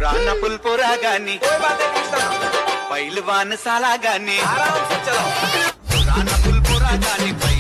पुराना पुलपुरा गानी कोई बात नहीं चलो पहलवान साला गानी आराम से चलो पुराना पुलपुरा गानी